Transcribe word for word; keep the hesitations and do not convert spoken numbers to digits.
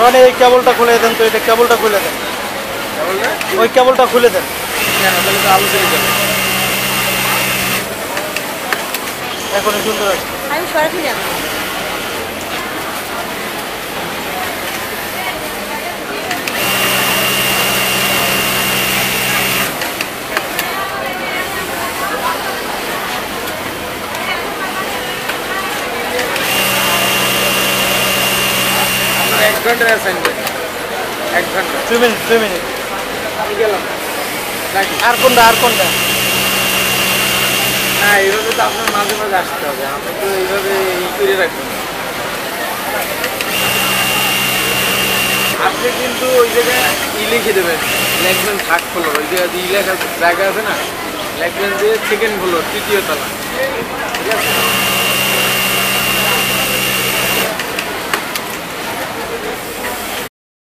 মানে এই কেবলটা খুলে দেন তো, এটা কেবলটা খুলে দেন, ওই কেবলটা খুলে দেন। এখনই সুন্দর আছে। আমি সরাসরি যাব। এক ঘন্টা এক ঘন্টা দুই মিনিট দুই মিনিট আমি গেলাম। আর কোনটা আর কোনটা? না এইভাবে তো আপনার মাঝে মাঝে আসতে হবে, আমি তো এইভাবে ই করে রাখবো না। আপনি কিন্তু ওই জায়গায় ই লিখে দেবেন, লিখবেন থার্ড ফ্লোর, ওই জায়গায় ই লেখা জায়গা আছে না, লিখবেন যে সেকেন্ড ফ্লোর তৃতীয় তলা, ঠিক আছে?